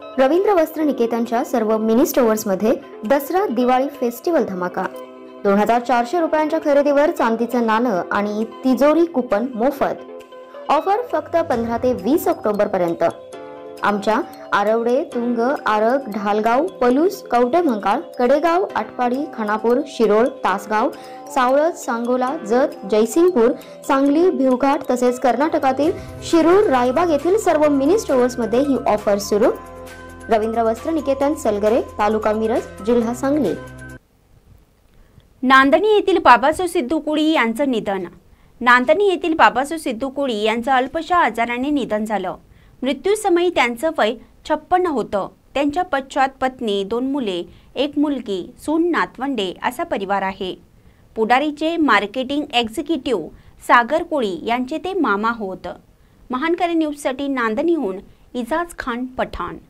रवींद्र वस्त्र निकेतनच्या सर्व मिनी स्टोअर्समध्ये दसरा दिवाळी फेस्टिवल धमाका। 2400 रुपयांच्या खरेदीवर चांदीचं नाणं आणि तिजोरी कुपन मोफत। ऑफर फक्त 15 ते 20 ऑक्टोबर पर्यंत। आमच्या आरवडे, तुंग, आरग, ढालगाव, पलूस, कवटेमंकाळ, कडेगाव, आटपाडी, खानापूर, शिरोळ, तासगाव, सावळज, सांगोला, जत, जयसिंगपूर, सांगली, भिवघाट तसेच कर्नाटकातील शिरूर, रायबाग येथील सर्व मिनी स्टोअर्समध्ये ही ऑफर सुरू। रवींद्र वस्त्र निकेतन, सलगरे, तालुका मिरज, जिल्हा सांगली। नांदणी येथील बाबासाहेब सिद्धू कुळी यांचं निधन। नांदणी येथील बाबासाहेब सिद्धू कुळी यांचं अल्पशा आजाराने निधन झालं। मृत्यूसमयी त्यांचं वय 56 होतं। त्यांच्या पश्चात पत्नी, 2 मुले, 1 मुलगी, सून, नातवंडे असा परिवार आहे। पुढारीचे मार्केटिंग एक्झिक्युटिव्ह सागर कुळी यांचे ते मामा होत। महानकरी न्यूजसाठी नांदणीहून इजाज खान पठाण।